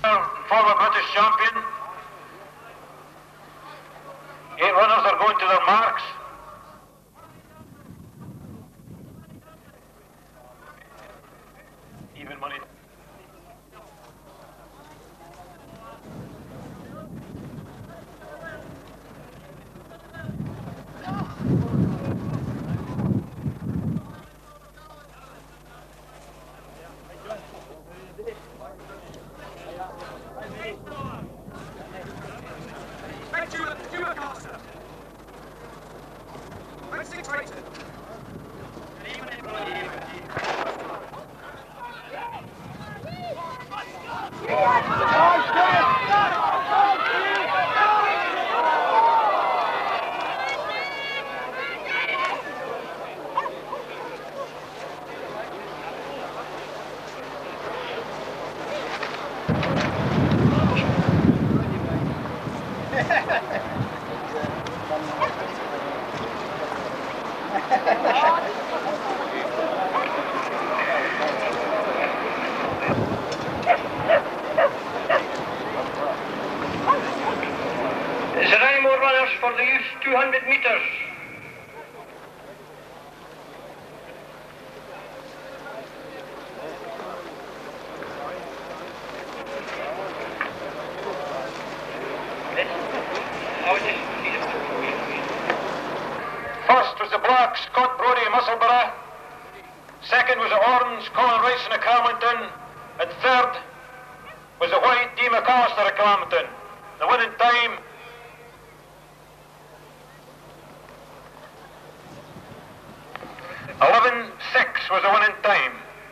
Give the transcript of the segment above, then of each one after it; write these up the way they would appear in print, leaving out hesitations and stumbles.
Former British champion. 8 runners are going to their marks. Even money. Is there any more runners for the youth 200 metres? First was the black Scott Brodie Musselburgh. Second was the orange Colin Ryson of Carlington. And third was the white Dee McAllister of Carlington. The winning time 11:06 was the winning time.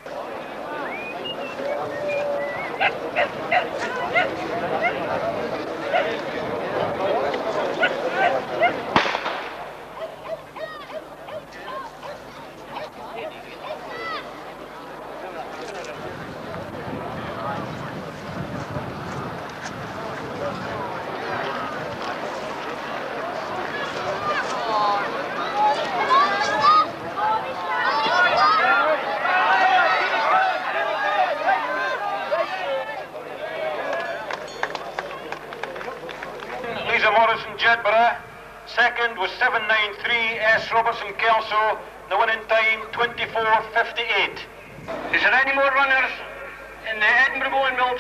Lisa Morrison Jedburgh. Second was 793 S. Robertson Kelso. The winning time 24:58. Is there any more runners in the Edinburgh Bowling Mill?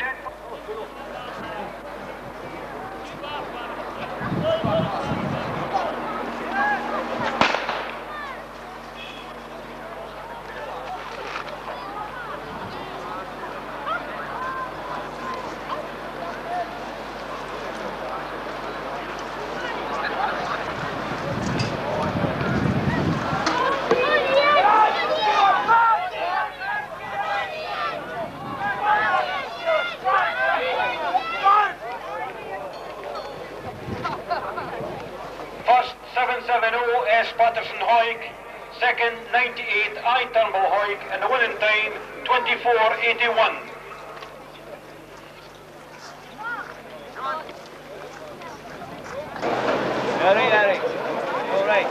First 770 S. Patterson Hoyk. Second 98 I. Turnbull Hoyk. And the winning time 24:81. Harry. All right.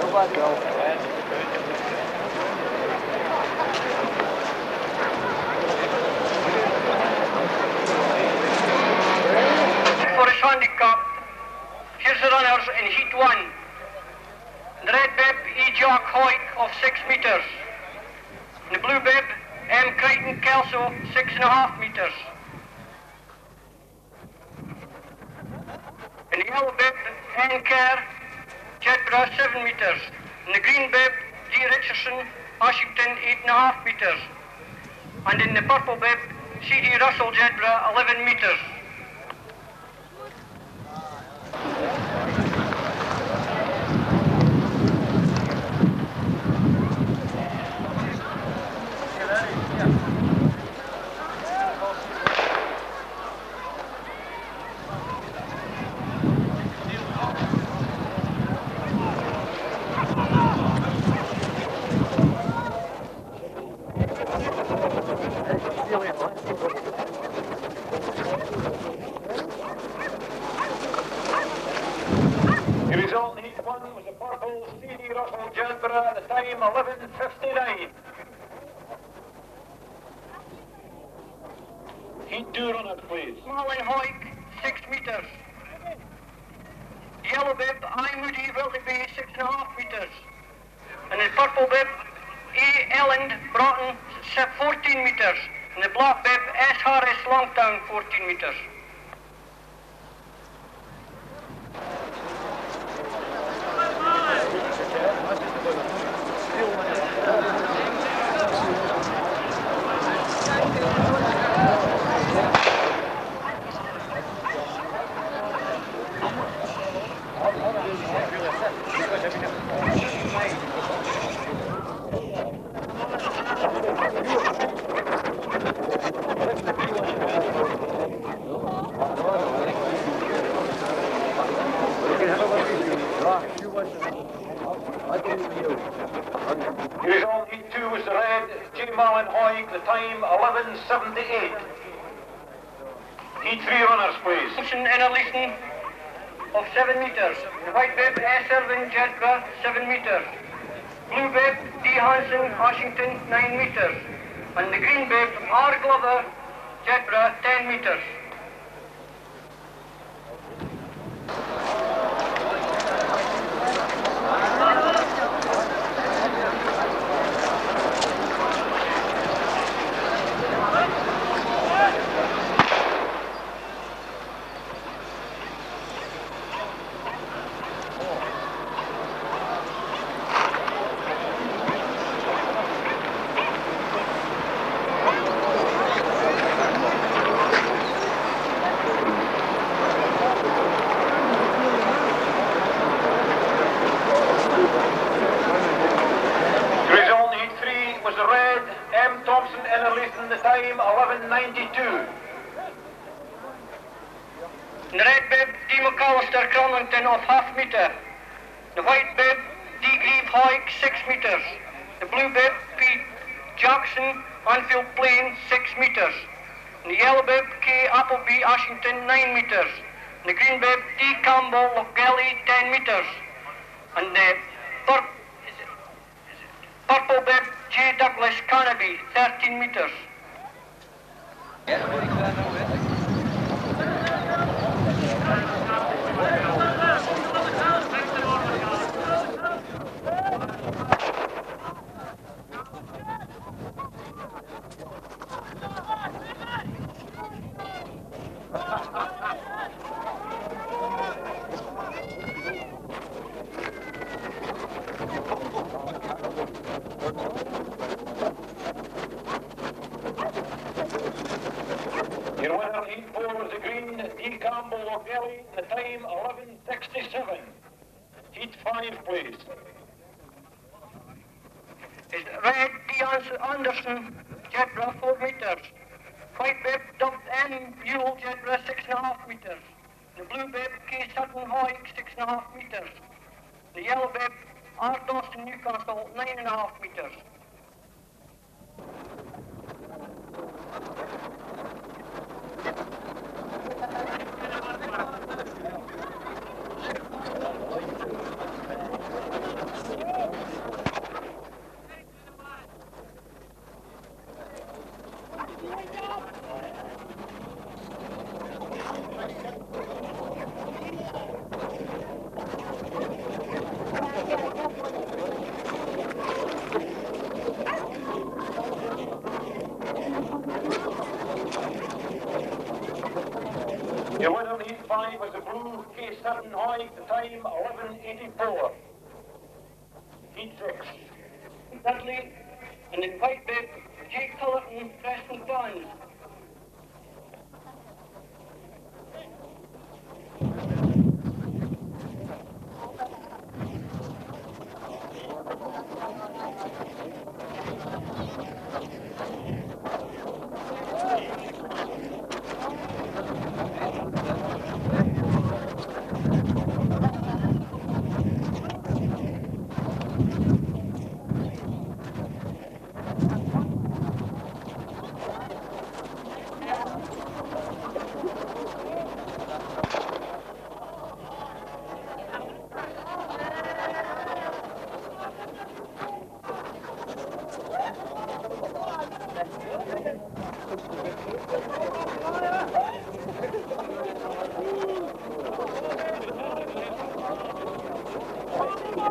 For his handicap, here's the runners in Heat 1. In the red bib, E. Jock Hoyk of 6 metres. In the blue bib, M. Crichton Kelso, 6.5 metres. In the yellow bib, N. Kerr, Jedburgh, 7 metres. In the green bib, D. Richardson, Ashington, 8.5 metres. And in the purple bib, C. D. Russell, Jedburgh, 11 metres. The result in Heat 1 was a purple C.D. Russell Jedburgh at the time 11:59. Heat Heat 2 runners, please. Small and Hoik, 6 meters. Yellow bib, I Moody, Willoughby, 6.5 meters. And the purple bib, E. Elland, Broughton, 14 meters. And the black bib, S. Harris, Longtown, 14 meters. Result Heat 2 was the red, J. Malin Hoig, the time 11:78. Heat 3 runners, please. Simpson and Leeson of 7 meters. The white bib, S. Irvin, Jedburgh, 7 meters. Blue bib, D. Hansen, Washington, 9 meters. And the green bib, R. Glover, Jedburgh, 10 meters. The time 11:92. The red bib, D. McAllister, Cromlington of half meter. The white bib, D. Grieve Hoik, 6 meters. The blue bib, P. Jackson, Anfield Plain, 6 meters. And the yellow bib, K. Appleby, Ashington, 9 meters. And the green bib, D. Campbell, Lochgelly, 10 meters. And the purple bib, J. Douglas, Carnaby, 13 meters. Your winner, Heat 4, was the green, D. Campbell Lochgelly, the time 11:67. Heat 5, please. Is red, D. Anderson, Jedburgh, 4 meters. White bib, dubbed N. Mule, Jedburgh, 6.5 meters. The blue bib, K. Sutton Hoik, 6.5 meters. The yellow bib, R. Dawson, Newcastle, 9.5 meters. Your winner, Heat 5, was the blue, K. Sutton Hoik, the time 11:84. Heat 6. Dudley, and the white bib, J. Cullerton, Preston Barnes.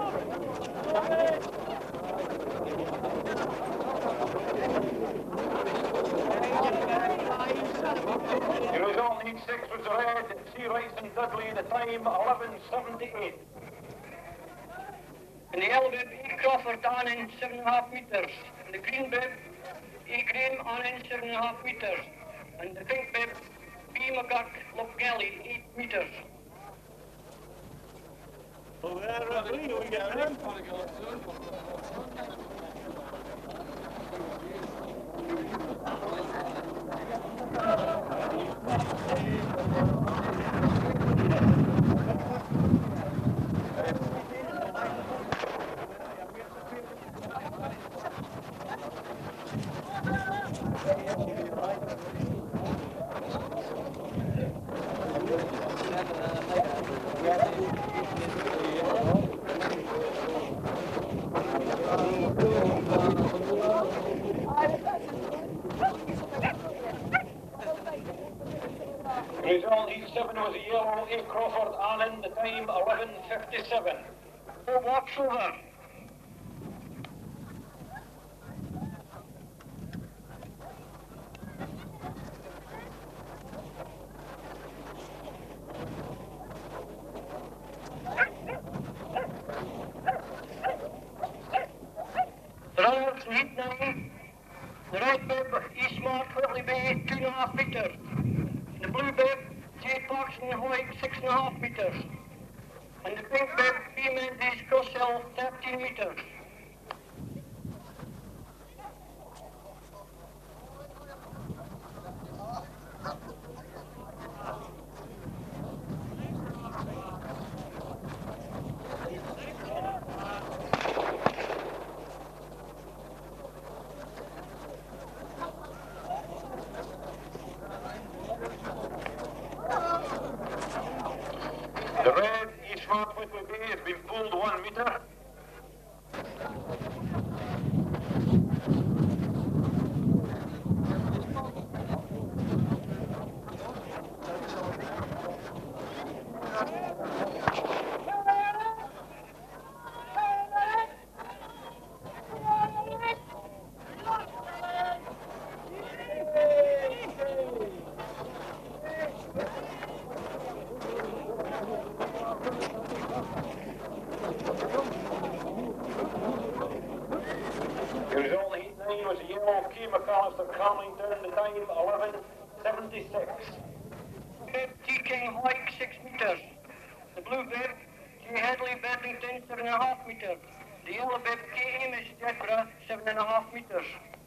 The result in 6 was the red, C. Rice and Dudley, the time 11:78. And the yellow bib, E. Crawford, on in 7.5 meters. And the green bib, E. Graham, on in 7.5 meters. And the pink bib, B. McGurk, Lochgelly, 8 meters. The result in 7 was a yellow, A. Crawford, Allen, the time 11:57. Who walks over? Runners in heat 9. The red bib, E. Smart, Whitley Bay, 2.5 meters. The blue bib, J. Clarkson, Hoyt, 6.5 meters. And the pink bib, B. Menzies, Crosshill, 13 meters. The red, E. Smart, Whitley Bay, has been pulled 1 meter. The result in heat 9 was a yellow, K. McAllister, Carlington, the time 11:76. Bib, T. King, Hoyt, 6 meters. The blue bib, J. Headley, Bedlington, 7.5 meters. The yellow bib, K. Amos, Jedburgh, 7.5 meters.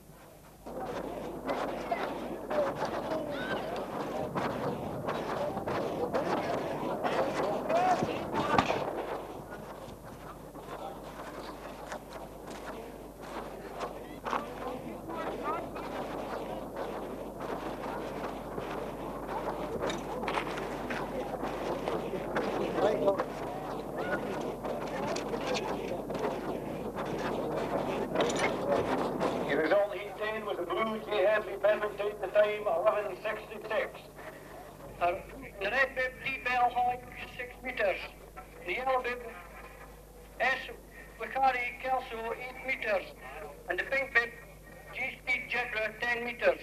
The result in heat 10 was the blue, J. Headley, Bedlington, the time 11:66. The red bib, D. Bell, Hoyt, 6 meters. The yellow bib, S. Wakari, Kelso, 8 meters. And the pink bib, G. Speed, Jedburgh, 10 meters.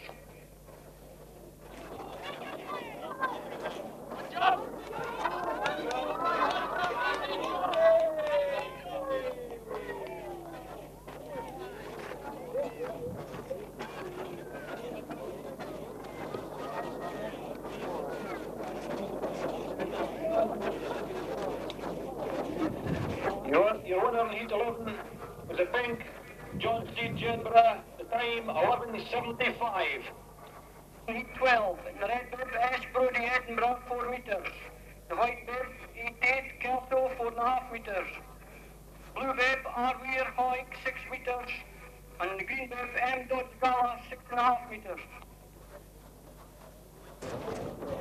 Your winner in heat 11 was a pink, John Steed, Jedburgh, the time 11:75. Heat 12, the red bib, S. Brody, Edinburgh, 4 meters. The white bib, Heat 8, Kelso, 4.5 meters. Blue bib, R. Weir, Hoyt, 6 meters. And the green bib, M. Dodge Gala, 6.5 meters.